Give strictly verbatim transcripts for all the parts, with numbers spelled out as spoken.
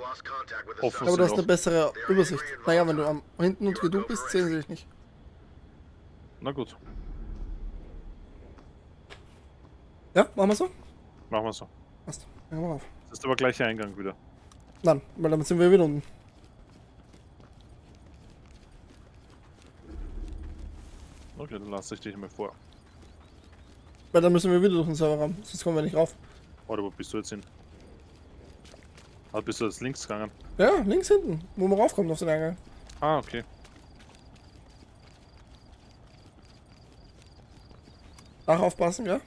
Offen Aber du hast sind eine auch. bessere Übersicht. Naja, wenn du am hinten und du bist, sehen sie dich nicht. Na gut, Ja, machen wir so? machen wir so. Passt. Dann gehen wir auf. Das ist aber gleich Eingang wieder. Nein, weil dann sind wir wieder unten. Okay, dann lasse ich dich mal vor. Weil dann müssen wir wieder durch den Serverraum, sonst kommen wir nicht rauf. Oder wo bist du jetzt hin? Ah, bist du jetzt links gegangen? Ja, links hinten, wo man raufkommt auf den Eingang. Ah, okay. Dach aufpassen, ja?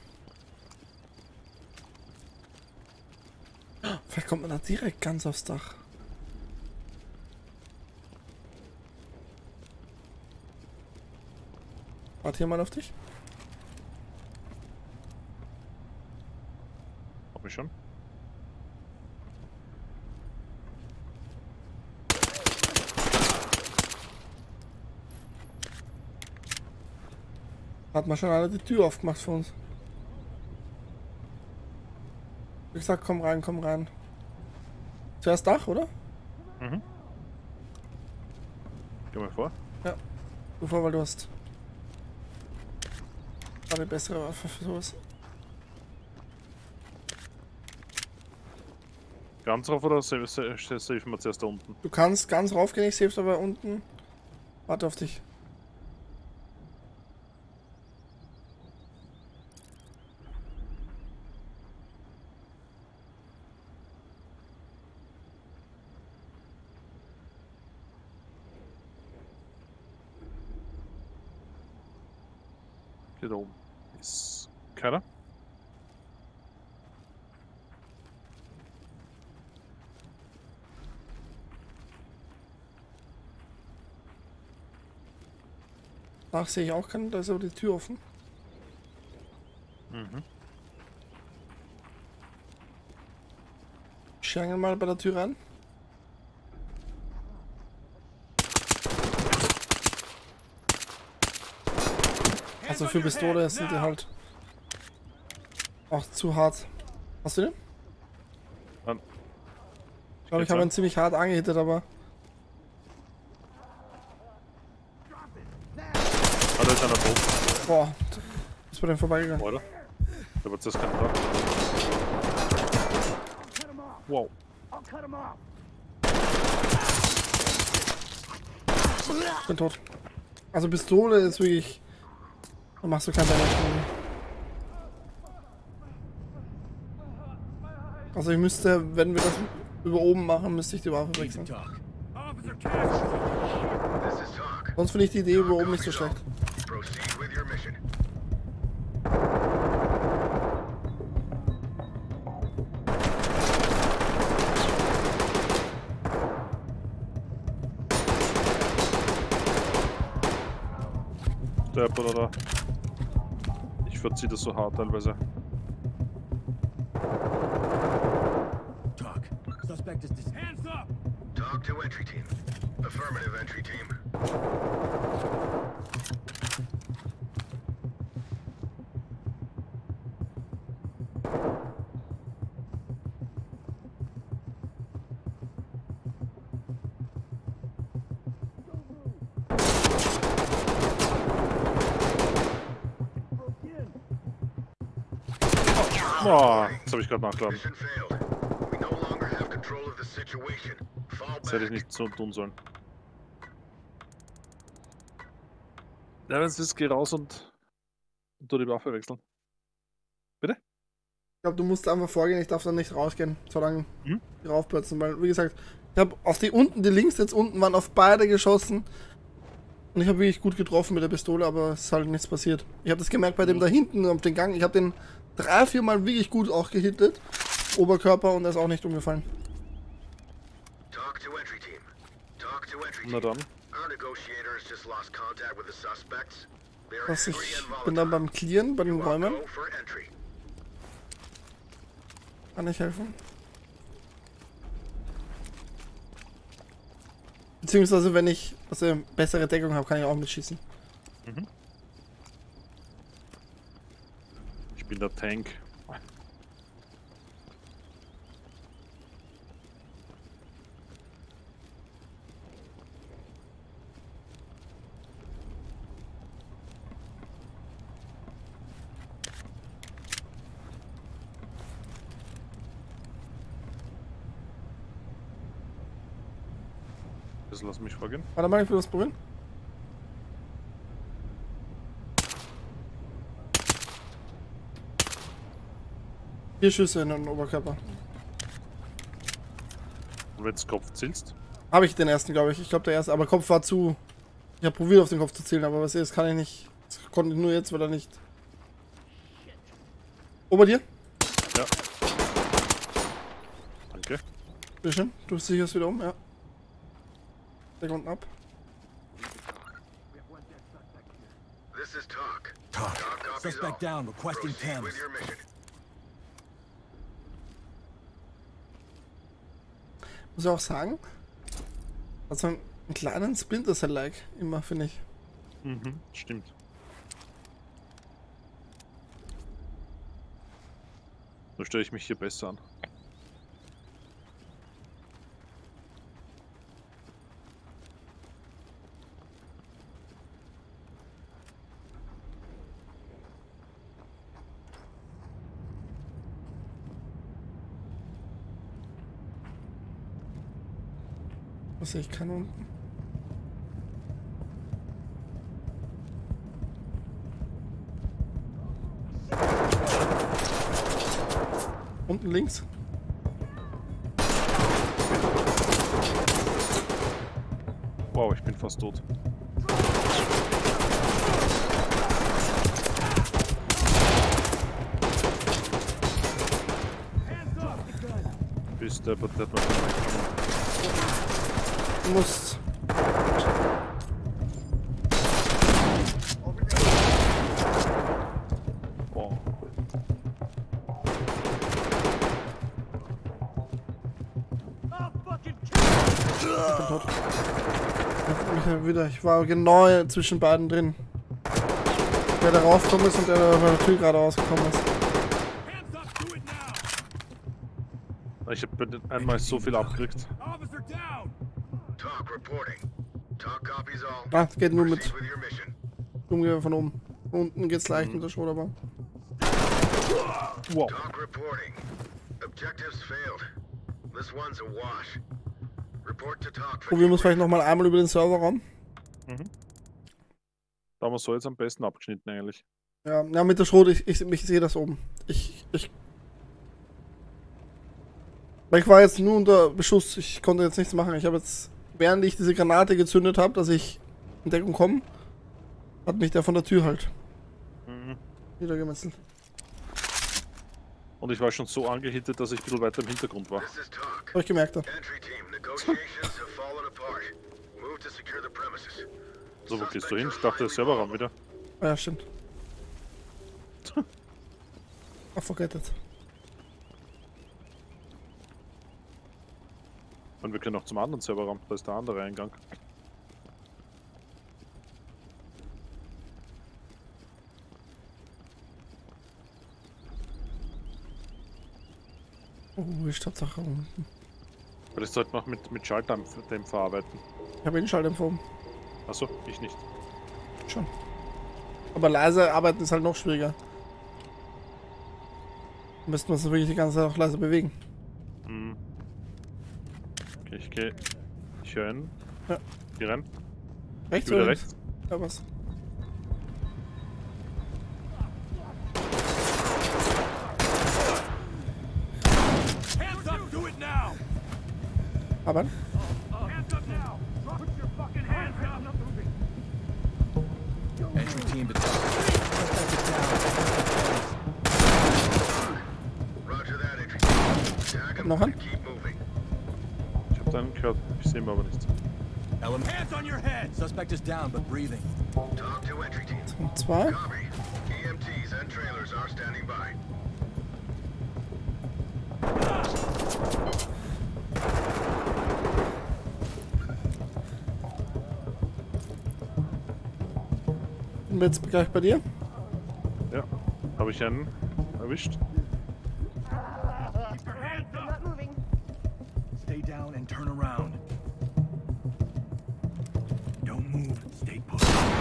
Vielleicht kommt man da direkt ganz aufs Dach. Warte hier mal auf dich. Hab ich schon. Hat man schon alle die Tür aufgemacht für uns. Wie gesagt, komm rein, komm rein. Zuerst Dach, oder? Mhm. Geh mal vor. Ja. Bevor, weil du hast eine bessere Waffe für sowas. Ganz drauf oder save save- save wir zuerst da unten? Du kannst ganz raufgehen, ich sehe aber unten. Warte auf dich. Hier da oben. Ist keiner? Dach sehe ich auch keinen, da ist aber die Tür offen. Mhm. Schengen mal bei der Tür rein. Also für Pistole sind die halt auch zu hart. Hast du den? Dann. Ich glaube, ich habe ihn ziemlich hart angehittet, aber Ah, da ist einer tot. boah, ist bei dem vorbeigegangen. Oder? Da wird das keiner da. Wow. Ich bin tot. Also Pistole ist wirklich, da machst du keinen Damage. Also ich müsste, wenn wir das über oben machen, müsste ich die Waffe wechseln. Sonst finde ich die Idee über oben nicht so schlecht. Der oder da. Ich verziehe das so hart teilweise. Talk. Suspect is dis- Hands up! Talk to entry team. Affirmative, entry team. Boah, das habe ich gerade nachgeladen. Mission failed. We no longer have control of the situation. Fall Das hätte ich back. nicht so tun sollen. Ja, wenn es ist, geh raus und, und tu die Waffe wechseln. Bitte? Ich glaube, du musst einfach vorgehen, ich darf dann nicht rausgehen, solange Hm? die raufplatzen, weil, wie gesagt, ich habe auf die unten, die links jetzt unten waren auf beide geschossen und ich habe wirklich gut getroffen mit der Pistole, aber es ist halt nichts passiert. Ich habe das gemerkt bei dem da hinten auf den Gang, ich habe den drei, vier Mal wirklich gut auch gehittet, Oberkörper, und er ist auch nicht umgefallen. Talk to entry team. Talk to entry Na team. dann. Our negotiator has just lost contact with the suspects. They're Was angry ich and bin dann volatile. beim Clearen, bei den You are Räumen. go for entry. Kann ich helfen? Beziehungsweise, wenn ich also bessere Deckung habe, kann ich auch mitschießen. Mhm. Ich bin der Tank. Das lass mich vorgehen. Warte mal, ich will das probieren. Vier Schüsse in den Oberkörper. Und wenn du Kopf zielst? Habe ich den ersten, glaube ich. Ich glaube der erste, aber Kopf war zu. Ich habe probiert auf den Kopf zu zielen, aber was ist, kann ich nicht. Das konnte ich nur jetzt, weil er nicht. Ober dir? Ja. Danke. Bitte schön. Du sicherst wieder um, ja. Der unten ab. This is Talk. Talk. Talk copies all. Suspect down, requesting Proceed Thames. with your mission. Muss ich auch sagen, also einen kleinen Splinter Cell-like immer, finde ich. Mhm, stimmt. Da stelle ich mich hier besser an. Was sehe ich kann unten? Unten links. Wow, ich bin fast tot. Bis der der hat noch Du musst. wow. Ich bin tot. Ich, bin wieder, ich war genau zwischen beiden drin. Der da raufgekommen ist und der da bei der Tür gerade rausgekommen ist. Ich habe einmal so viel abgekriegt. Officer down. Talk reporting. Talk copies all. Ah, es geht nur mit Proceed with your mission. Umgehen von oben. Unten geht's leicht mit der Schulterbahn. Wow. Talk reporting. Objectives failed. This one's a wash. Report to Talk for Probieren wir es vielleicht nochmal einmal über den Serverraum. Mhm. Da haben wir so jetzt am besten abgeschnitten eigentlich. Ja, ja, mit der Schrot, ich, ich, ich sehe das oben. Ich, ich. Weil ich war jetzt nur unter Beschuss, ich konnte jetzt nichts machen. Ich habe jetzt, während ich diese Granate gezündet habe, dass ich in Deckung komme, hat mich der von der Tür halt Mhm. wieder gemetzelt. Und ich war schon so angehittet, dass ich ein bisschen weiter im Hintergrund war. This is Talk. Hab ich gemerkt. Hab. Entry team, negotiations have fallen apart. Move to secure the premises. So, wo gehst du hin? Ich dachte, der Serverraum wieder. Ah ja, stimmt. I forget it. Und wir können auch zum anderen Serverraum. Da ist der andere Eingang. Oh, die Stadtsache unten. Vielleicht sollten wir auch mit, mit Schalldämpfer arbeiten. Ich habe den Schalldämpfer oben. Achso, ich nicht. Schon. Aber leise arbeiten ist halt noch schwieriger. Müssten wir uns wirklich die ganze Zeit auch leise bewegen. Hm. Okay, ich gehe. Ich höre ihn. Ja. Geh rein. Rechts Wieder oder rechts. Ja, was? Hands up, do it now. Aber Hands up now. Put your fucking hands up. Entry team to Talk. Roger that, entry team. Tag him Noch ein? and keep moving. Ich habe deinen gehört. Ich sehe ihn aber nicht. Element. Hands on your head. Suspect is down but breathing. Talk to entry team. und zwei. Copy. E M Ts and trailers are standing by. Bin jetzt gleich bei dir. Ja. Habe ich einen erwischt? Keep your hands up. Stay down and turn around. Don't move. Stay put.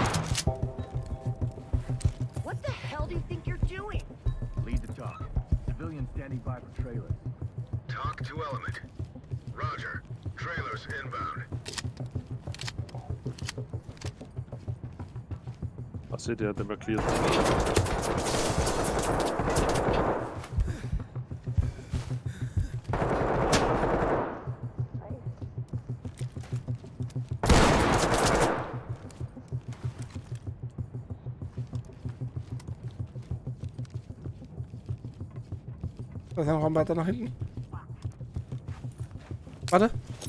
What the hell do you think you're doing? Lead the talk. Civilians standing by for trailers. Talk to element. Roger. Trailers inbound. seht ihr, der war clear. Da ist ein Raum weiter nach hinten. Warte.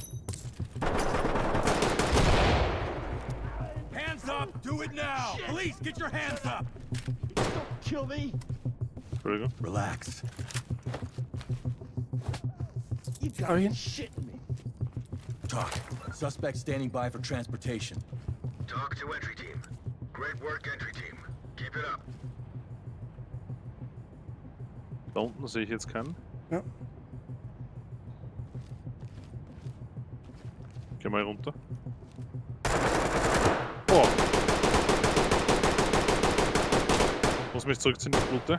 Hands up! Do it now! Police, get your hands up! Don't kill me! Entschuldigung. Relax. You Are gotta you? be shitting me. Talk. Suspect standing by for transportation. Talk to entry team. Great work, entry team. Keep it up. Da unten sehe ich jetzt keinen. Ja. Geh mal runter. Oh! Muss mich zurückziehen, ich blute.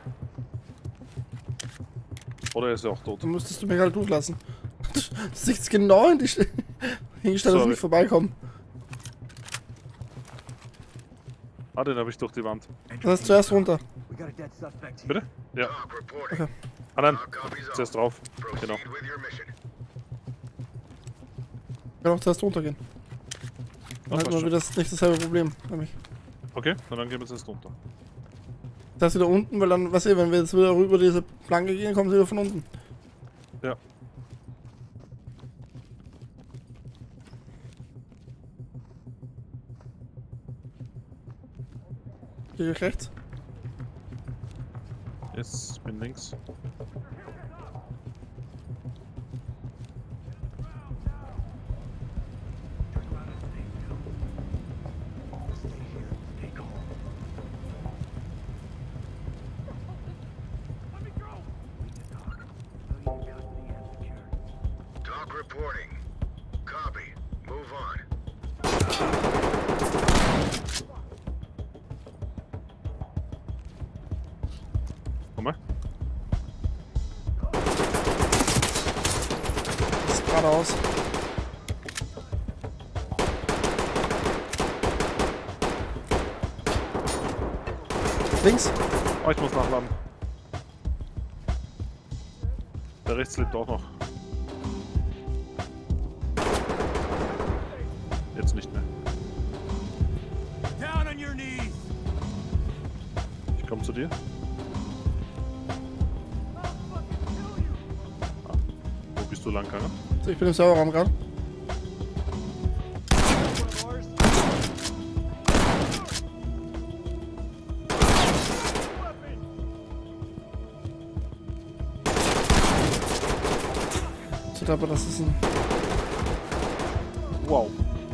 Oder ist er auch tot? Dann müsstest du mich halt durchlassen. Du siehst genau in die St hingestellt, dass Sorry. ich nicht vorbeikommen. Ah, den habe ich durch die Wand. Das heißt zuerst runter. We got a dead suspect here. Bitte? Ja. Talk reporting. Okay. Ah nein, Talk copies all. zuerst drauf. Proceed Genau. with your mission. Ich kann auch zuerst runtergehen. Dann Ah, hat passt man schon. wieder das, nicht dasselbe Problem. Nämlich. Okay, na dann gehen wir jetzt runter. Das ist wieder unten, weil dann, was ihr, wenn wir jetzt wieder rüber diese Planke gehen, kommen sie wieder von unten. Ja. Gehe ich rechts? Jetzt bin links. Talk reporting. Copy. Move on. Komm mal. Das ist geradeaus. Links? Oh, ich muss nachladen. Der rechts lebt auch noch. Jetzt nicht mehr. Down on your knees! Ich komme zu dir. Ah, wo bist du lang gegangen? So, ich bin im Serverraum gerade. So, aber das ist ein. Wow.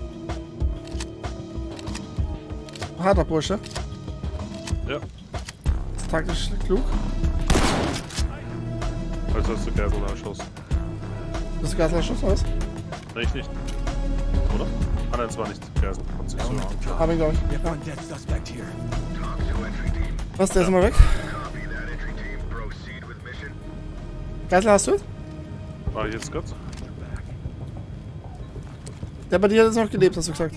harter Bursche. Ja. Das ist taktisch klug. Also hast du Geisel erschossen. Bist du Geisel erschossen, was? Nee, ich nicht. Oder? Ah nein, es war nicht Geisel. Hat sich so an. Hab ihn, glaube ich. We have one dead suspect here. Talk to entry team. Was, der ist immer weg? Copy that, entry team. Proceed with mission. Geisel hast du es? War ich jetzt gerade? Der bei dir hat jetzt noch gelebt, hast du gesagt.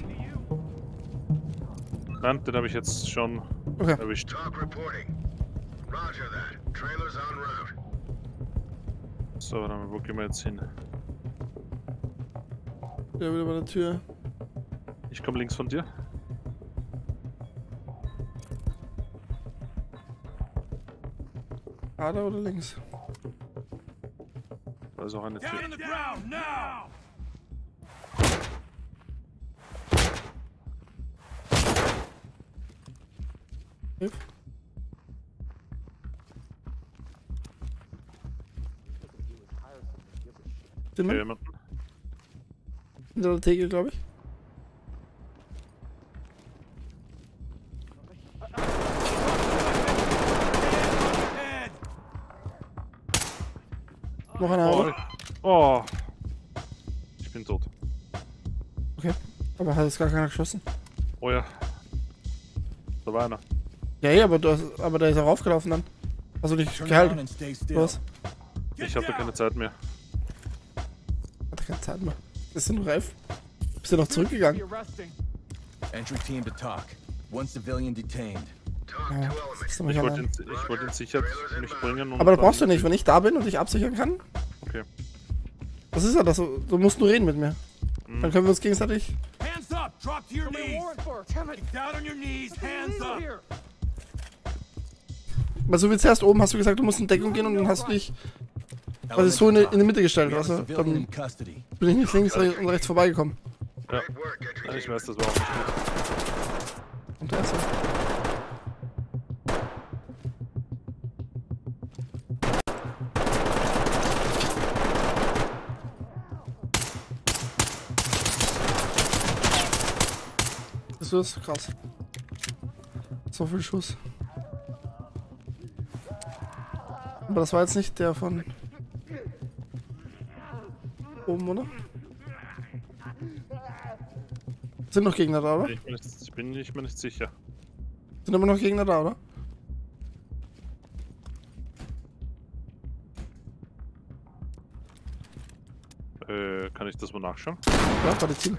Nein, den habe ich jetzt schon Okay. erwischt. Talk reporting. Roger that. Trailers en route. So, dann wo gehen wir jetzt hin? Der wieder bei der Tür. Ich komme links von dir. Gerade oder links? Da ist auch eine Tür. Down on the ground, now! Hilf. Sind Okay, wir? jemanden. Hinter der Theke, glaube ich. Head! Noch einer Oh, halbe. oh. Ich bin tot. Okay. Aber hat jetzt gar keiner geschossen. Oh ja. Da war einer. Ja, ja, aber, du hast, aber der ist auch aufgelaufen dann. Also dich Turn around gehalten. and stay still. Was? Get Ich hatte down! keine Zeit mehr. Hatte keine Zeit mehr. Ist denn reif? Bist du noch zurückgegangen? Entry team to talk. One civilian detained. Talk Ja, to das ist Element. nämlich Ich wollte allein. ihn, ich wollte ihn sicher mich bringen. Und Aber da dann- brauchst du nicht, wenn ich da bin und ich absichern kann. Okay. Das ist ja das, du musst nur reden mit mir. Dann können wir uns gegenseitig. Hands up! Drop to your knees! Get down on your knees! Hands up! Weil so wie zuerst oben hast du gesagt, du musst in Deckung gehen und dann hast du dich quasi so in, die- in die Mitte gestellt. Also dann bin ich nicht links und rechts vorbeigekommen. Ja. Great work, entry Ja, ich team. weiß, das war auch nicht gut. Und der ist so. Das ist krass. So viel Schuss. Aber das war jetzt nicht der von oben, oder? Sind noch Gegner da, oder? Ich bin, nicht, ich bin nicht mehr nicht sicher. Sind immer noch Gegner da, oder? Äh, kann ich das mal nachschauen? Ja, war die Ziel.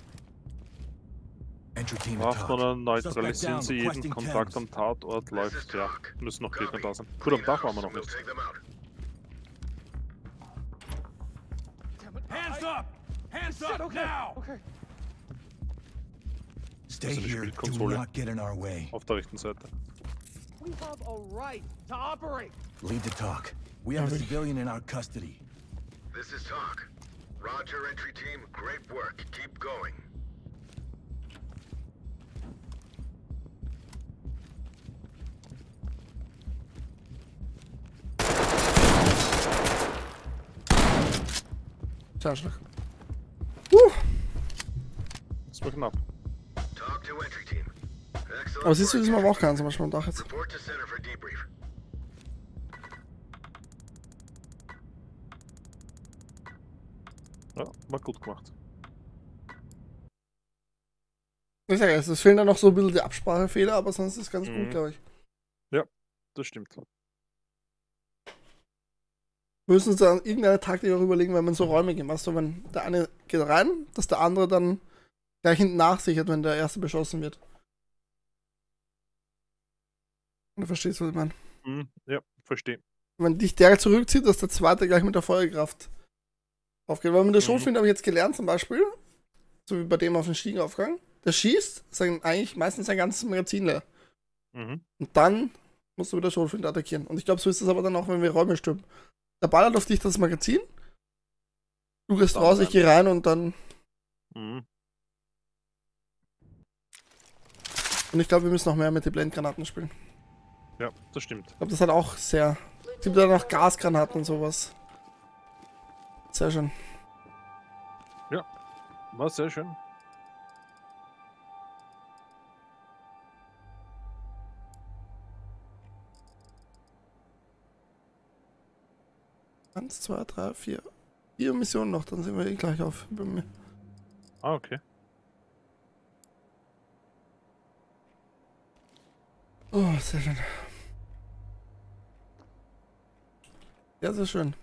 Entry team to Waffner talk. neutralisieren Suspect Sie down, jeden requesting Kontakt am Thames. Tatort This is läuft. Ja, talk. müssen noch Gegner Copy. da sein. Gut, am Clean Dach house waren wir noch and we'll nicht. take them out. Hands up! Hands up now! Stay Das ist eine here. Do Spielkonsole. not get in our way. Auf der rechten Seite. We have a right to operate. Lead the talk. We have a Hab ich. civilian in our custody. This is talk. Roger, entry team. Great work. Keep going. Schlag. Uh, Das war knapp. Talk to entry team. Excellent aber siehst du, work, diesmal aber auch entry keinen zum Beispiel am Dach jetzt. team. Report to center for debrief. Ja, war gut gemacht. Ich sage es, es fehlen da noch so ein bisschen die Absprachefehler, aber sonst ist es ganz Mhm. gut, glaube ich. Das stimmt. Wir müssen uns da irgendeine Taktik auch überlegen, wenn man so Räume geht. Weißt du, wenn der eine geht rein, dass der andere dann gleich hinten nachsichert, wenn der erste beschossen wird. Du verstehst, was ich meine? Hm, ja, verstehe. Wenn dich der zurückzieht, dass der zweite gleich mit der Feuerkraft aufgeht. Weil mit der Mhm. Schrotflinte habe ich jetzt gelernt, zum Beispiel, so wie bei dem auf den Stiegenaufgang, der schießt, sein, eigentlich meistens sein ganzes Magazin leer. Mhm. Und dann musst du mit der Schrotflinte attackieren. Und ich glaube, so ist es aber dann auch, wenn wir Räume stürmen. Der ballert auf dich das Magazin, du gehst Dann raus, ich rein. gehe rein und dann. Mhm. Und ich glaube, wir müssen noch mehr mit den Blendgranaten spielen. Ja, das stimmt. Ich glaube, das hat auch sehr. Es gibt ja noch Gasgranaten und sowas. Sehr schön. War sehr schön. Eins, zwei, drei, vier. Vier Missionen noch, dann sind wir eh gleich auf bei mir. Ah, okay. Oh, sehr schön. Ja, sehr schön.